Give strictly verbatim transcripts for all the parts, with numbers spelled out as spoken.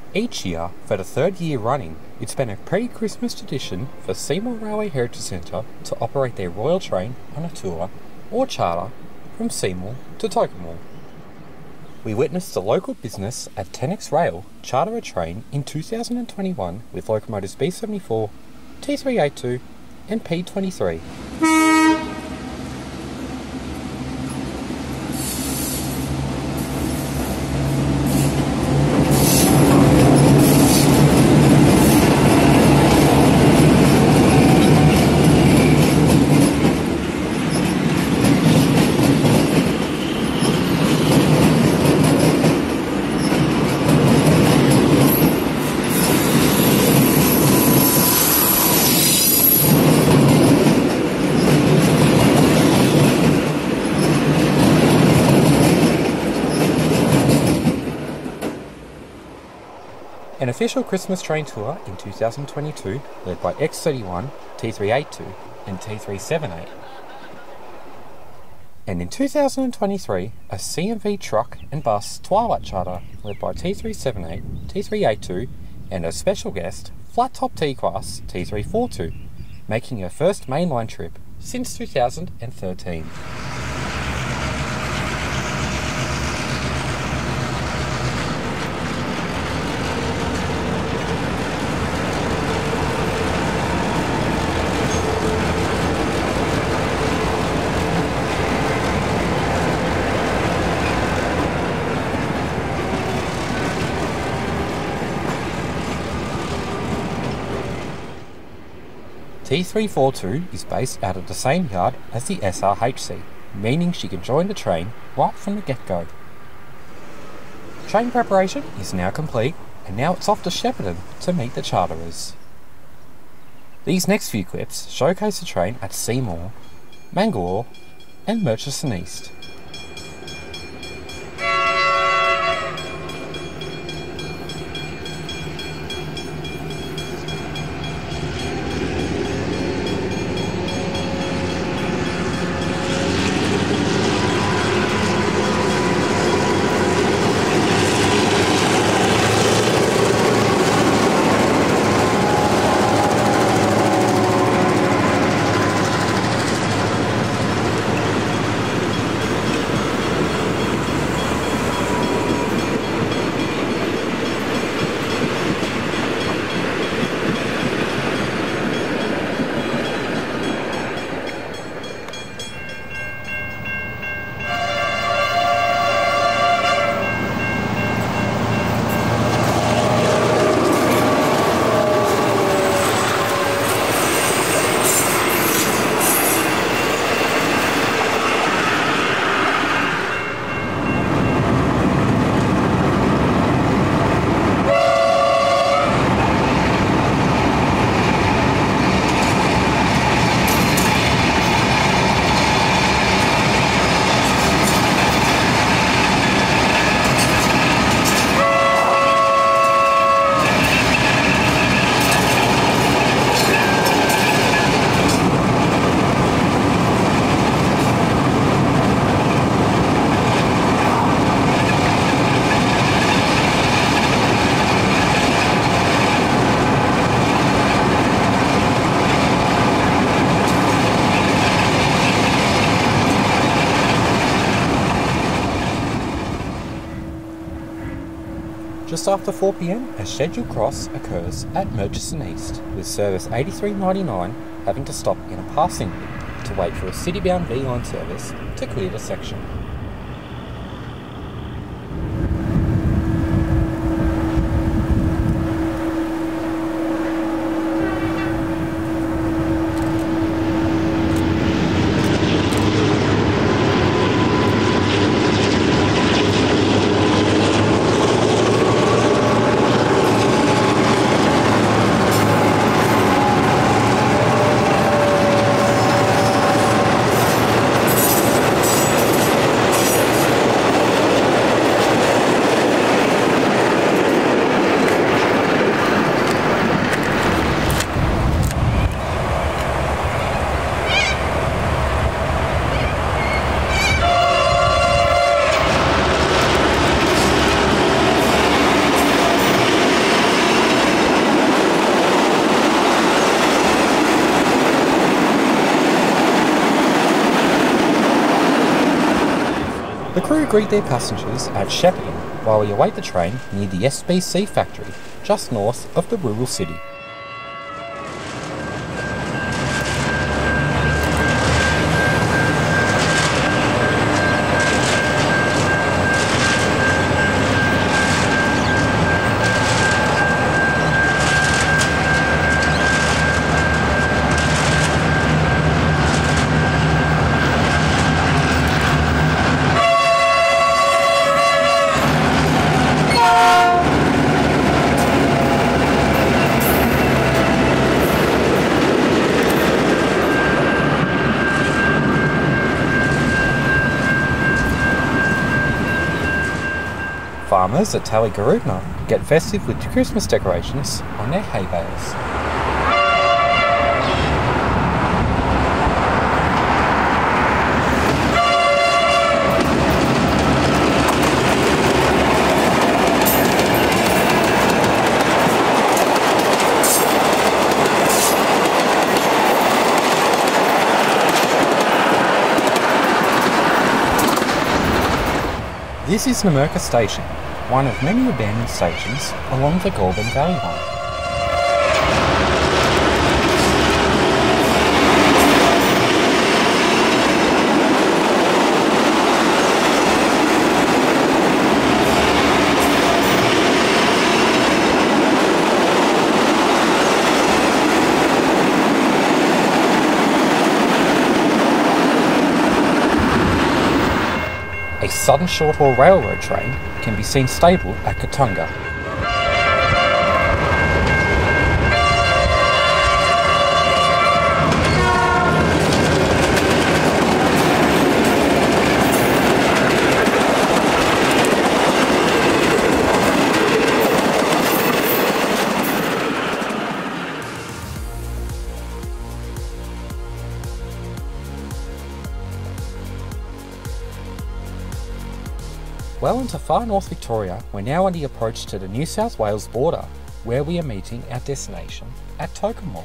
Each year, for the third year running, it's been a pre-Christmas tradition for Seymour Railway Heritage Centre to operate their Royal Train on a tour or charter from Seymour to Tocumal. We witnessed the local business at ten X Rail charter a train in two thousand twenty-one with locomotives B seventy-four, T three eighty-two and P twenty-three. An official Christmas train tour in two thousand twenty-two led by X thirty-one, T three eighty-two and T three seventy-eight. And in two thousand twenty-three, a C M V Truck and Bus Twilight Charter led by T three seventy-eight, T three eighty-two and a special guest, Flat Top T-Class T three forty-two, making her first mainline trip since two thousand thirteen. T three forty-two is based out of the same yard as the S R H C, meaning she can join the train right from the get-go. Train preparation is now complete, and now it's off to Shepparton to meet the charterers. These next few clips showcase the train at Seymour, Mangalore and Murchison East. Just after four p m, a scheduled cross occurs at Murchison East, with service eighty-three ninety-nine having to stop in a passing loop to wait for a city-bound B line service to clear the section. The crew greet their passengers at Shepparton while we await the train near the S P C Factory, just north of the rural city. Farmers at Tallygaroopna get festive with Christmas decorations on their hay bales. This is Numurkah Station, one of many abandoned stations along the Goulburn Valley line. A sudden short-haul railroad train can be seen stabled at Katunga. Well into far north Victoria, we're now on the approach to the New South Wales border, where we are meeting our destination at Tocumal.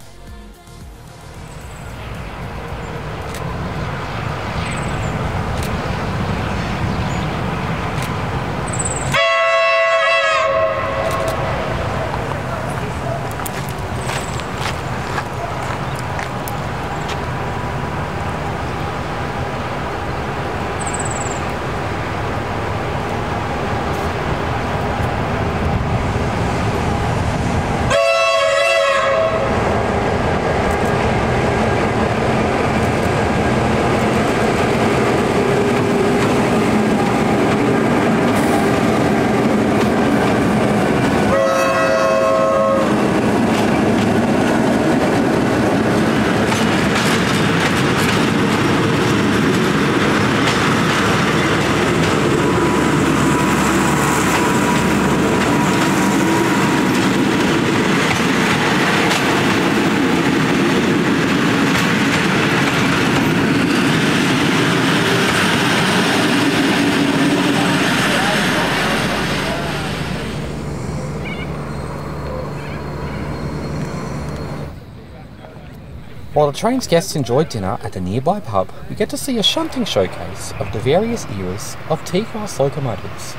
While the train's guests enjoyed dinner at the nearby pub, we get to see a shunting showcase of the various eras of T-class locomotives.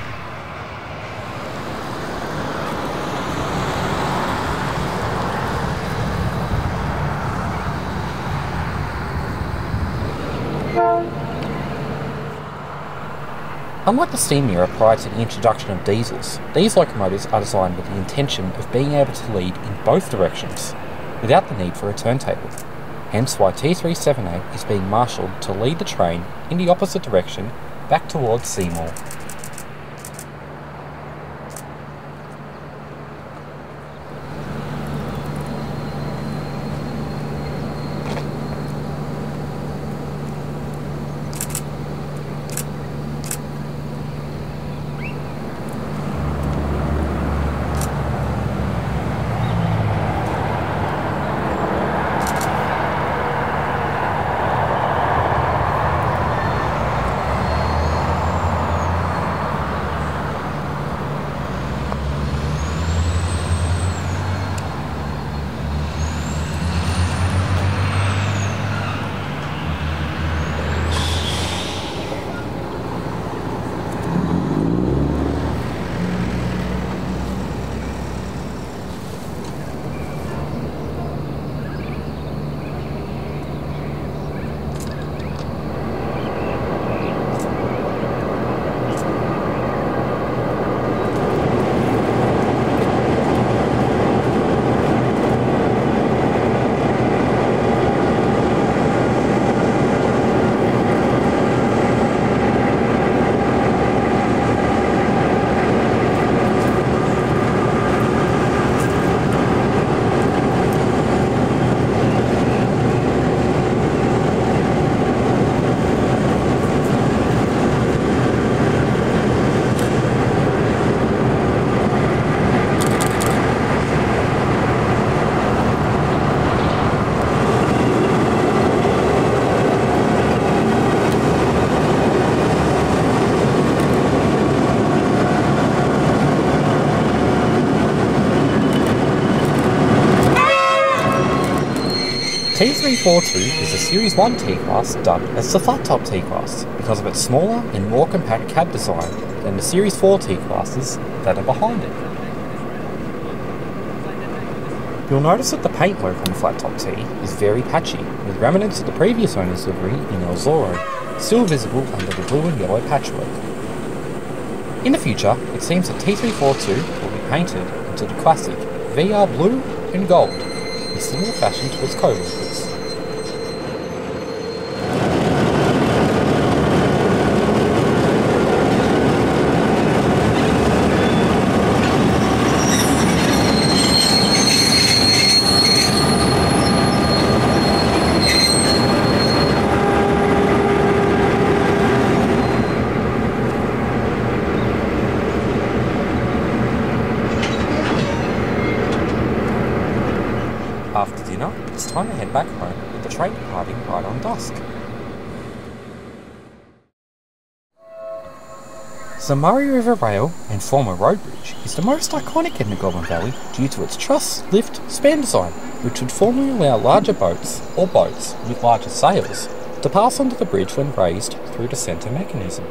Unlike the steam era prior to the introduction of diesels, these locomotives are designed with the intention of being able to lead in both directions, without the need for a turntable, hence why T three seventy-eight is being marshalled to lead the train in the opposite direction back towards Seymour. T three forty-two is a Series one T-Class dubbed as the flat top T-Class because of its smaller and more compact cab design than the Series four T-Classes that are behind it. You'll notice that the paintwork on the flat top T is very patchy, with remnants of the previous owner's livery in El Zorro still visible under the blue and yellow patchwork. In the future, it seems that T three forty-two will be painted into the classic V R blue and gold, in similar fashion to its co-workers. After dinner, it's time to head back home with the train departing right on dusk. The Murray River Rail and former road bridge is the most iconic in the Goulburn Valley due to its truss lift span design, which would formerly allow larger boats or boats with larger sails to pass under the bridge when raised through the centre mechanism.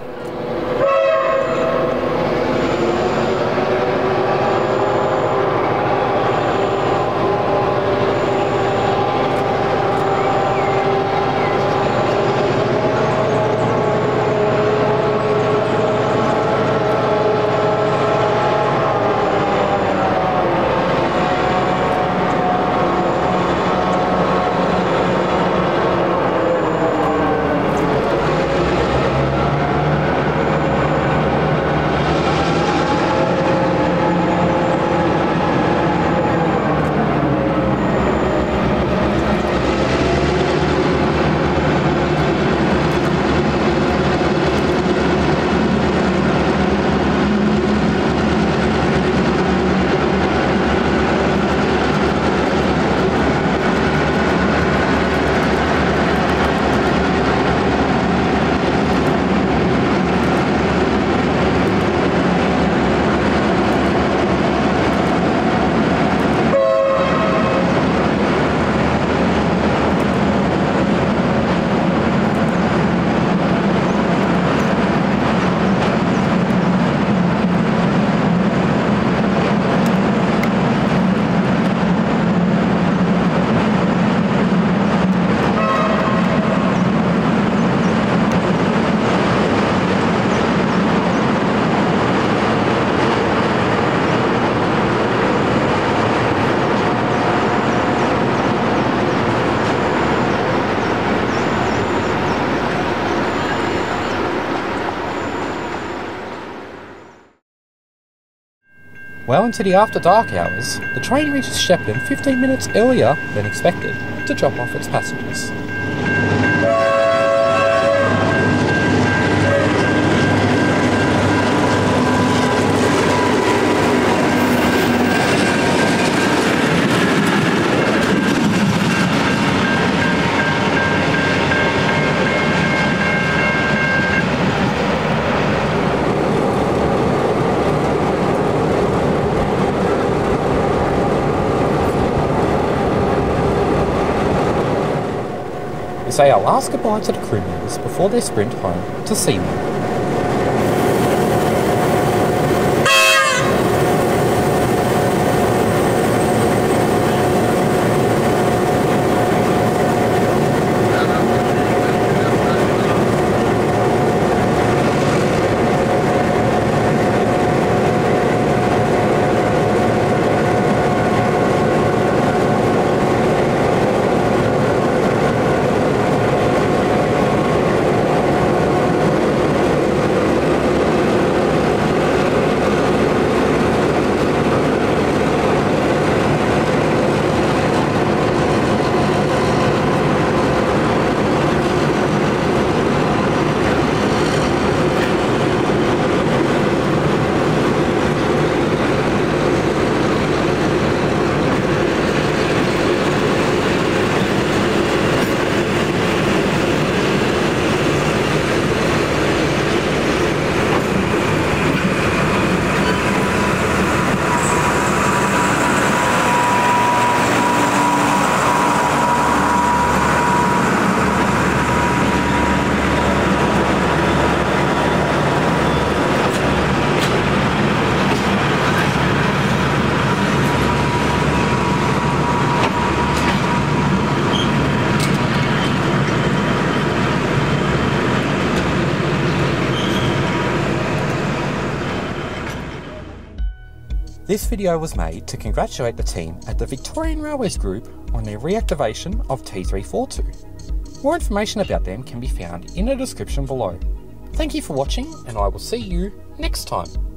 Well into the after dark hours, the train reaches Shepparton fifteen minutes earlier than expected to drop off its passengers. We say our last goodbye to the crew members before they sprint home to Seymour. This video was made to congratulate the team at the Victorian Railways Group on their reactivation of T three forty-two. More information about them can be found in the description below. Thank you for watching, and I will see you next time.